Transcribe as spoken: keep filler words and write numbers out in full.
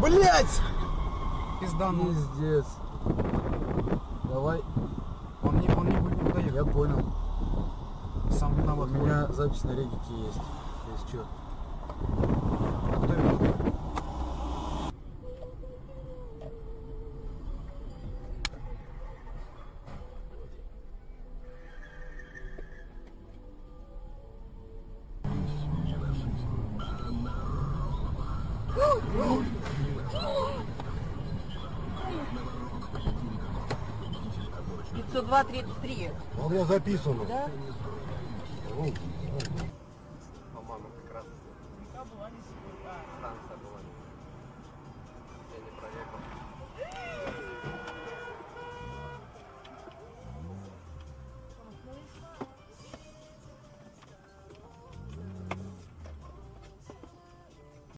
Блять! Пизда, ну. Пиздец. Давай. Он не, он не будет никуда ехать. Я понял. Сам виноват. У меня запись на регике есть. Есть что. Кто виноват? пятьсот два тридцать три. У меня записано. Да? По-моему, как раз станция была. Я не проехал.